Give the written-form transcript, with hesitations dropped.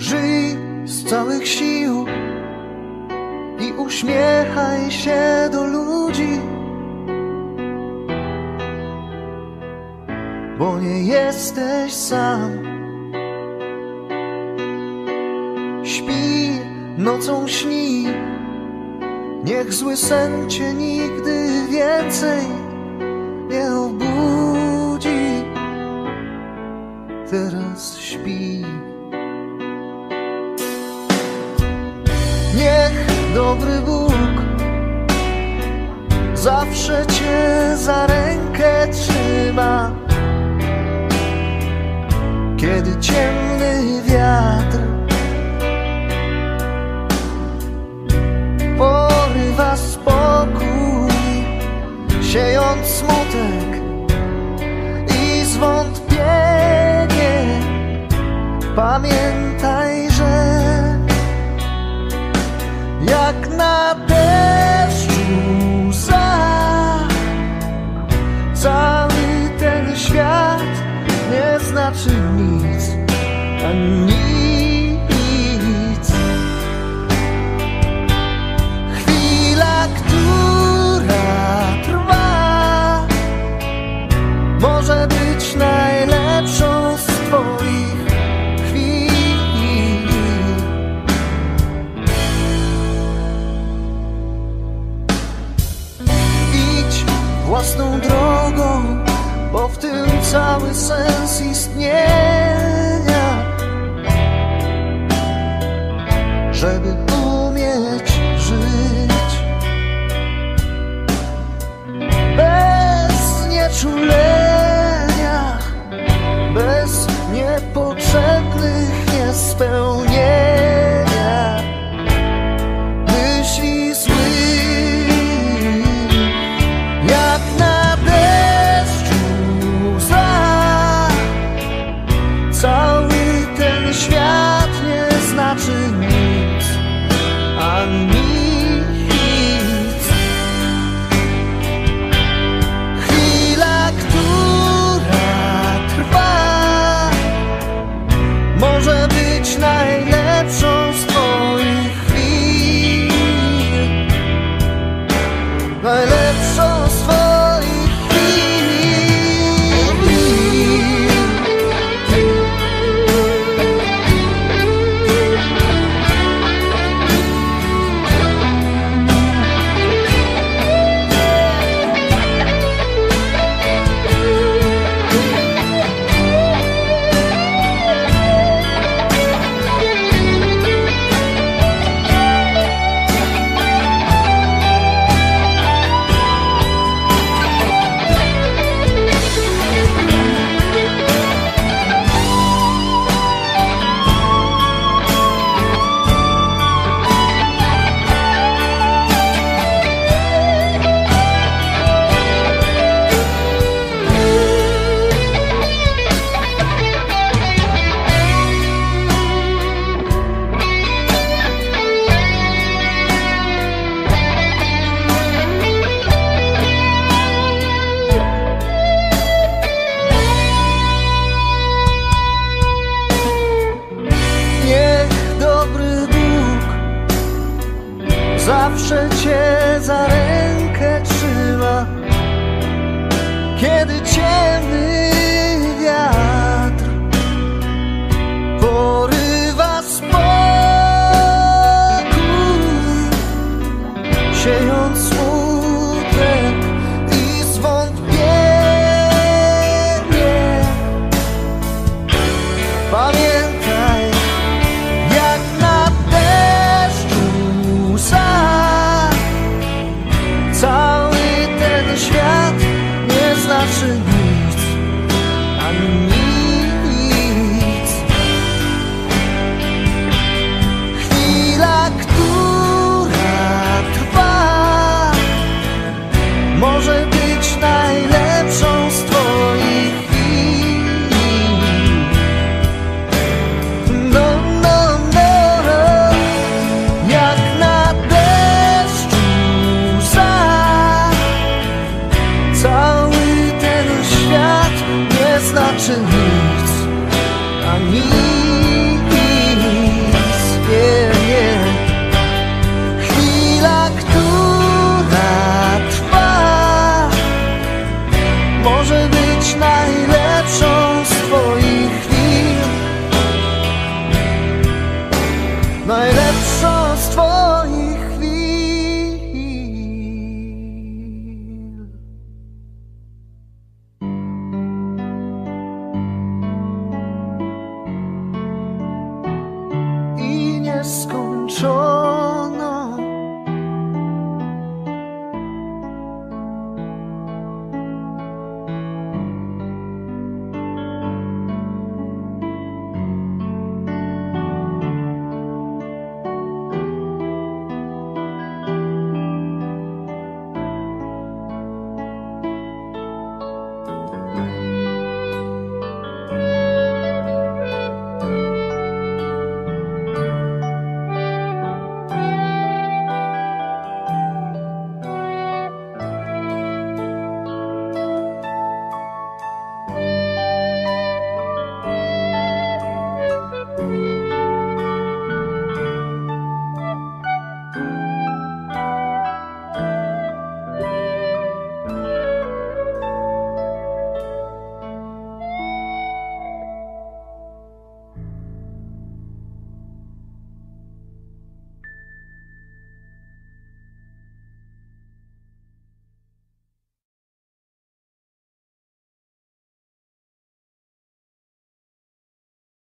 Żyj z całych sił i uśmiechaj się do ludzi, bo nie jesteś sam. Śpi, nocą śni, niech zły sen cię nigdy więcej nie obudzi. Teraz śpi. Niech dobry Bóg zawsze cię za rękę trzyma, kiedy ciemny wiatr porywa spokój, siejąc smutek i zwątpienie. Pamiętaj, że jak na deszczu łza, cały ten świat nie znaczy nic, a nic. Chwila, która trwa, może być najlepszą z twoich chwil. Idź własną drogą, bo w tym cały sens istnienia. Żeby umieć żyć bez nieczulenia, bez niepotrzebnych niespełnienia myśli złych. Jak na deszczu łza, cały ten świat nie znaczy nic, a nic. Chwila, która trwa, może być najlepszą z twoich chwil, najlepszą z twoich chwil. Zawsze cię za rękę trzyma, kiedy ciemny wiatr porywa spokój, siejąc smutek i zwątpienie. Pamiętaj, jak na deszczu łza, cały ten świat nie znaczy nic, a nic. Chwila, która trwa, może być najlepszą z twoich chwil. No, no, no, jak na deszczu łza, cały ten świat nie znaczy nic, a nic. nieskończone.